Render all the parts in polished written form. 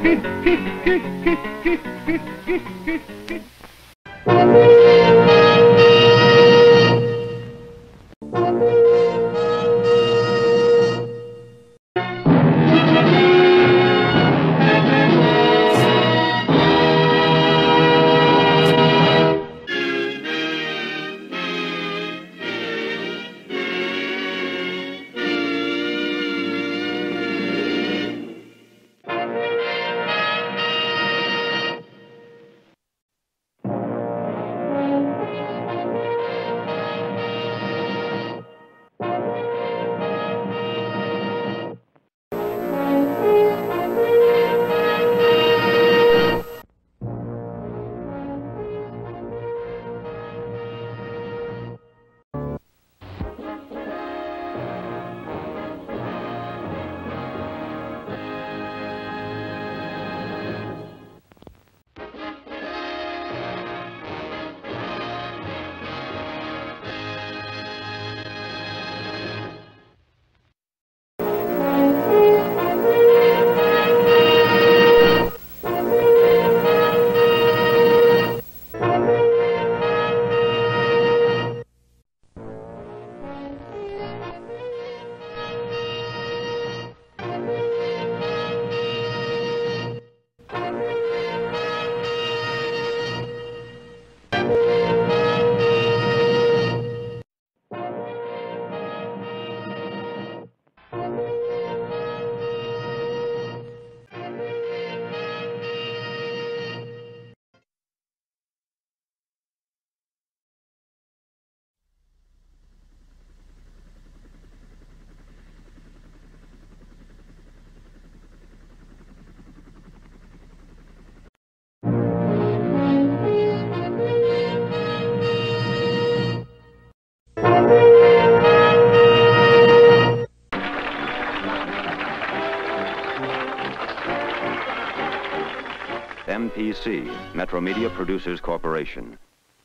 MPC, Metromedia Producers Corporation.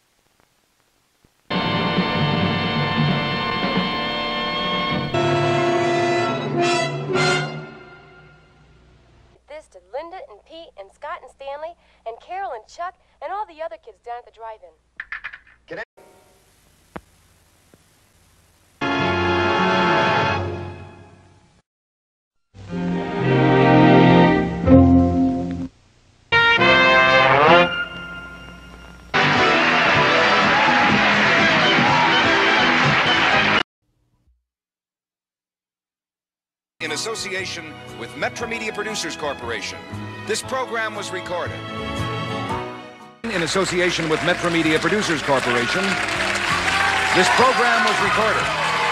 This to Linda and Pete and Scott and Stanley and Carol and Chuck and all the other kids down at the drive-in. In association with Metromedia Producers Corporation. This program was recorded. In association with Metromedia Producers Corporation. This program was recorded.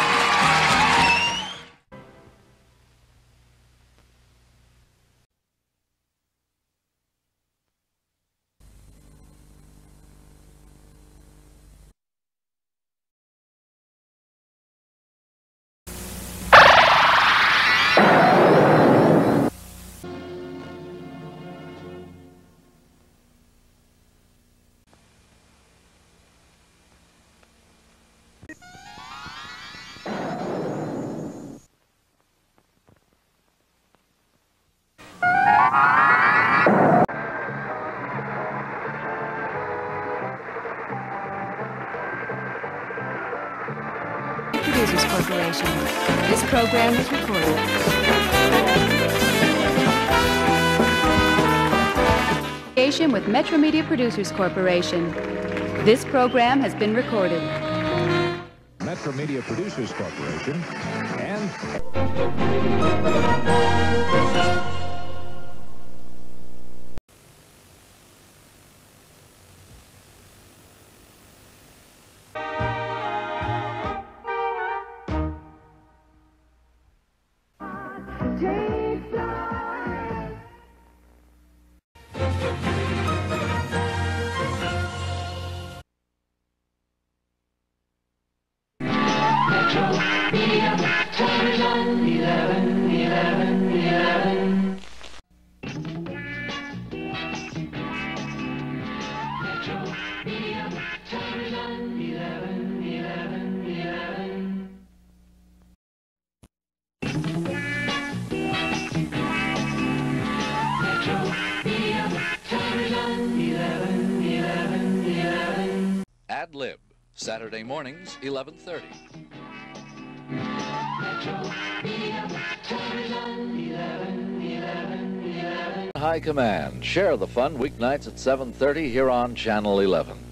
Producers Corporation. This program is recorded. With Metromedia Producers Corporation. This program has been recorded. Metromedia Producers Corporation and Metromedia Television 11, 11, 11. Ad Lib, Saturday mornings, 11:30. High Command. Share the fun weeknights at 7:30 here on Channel 11.